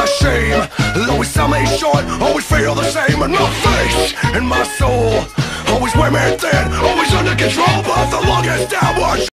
shame. Always sell me short, always feel the same. In my face, in my soul, always wear me thin, always under control, but the longest downward.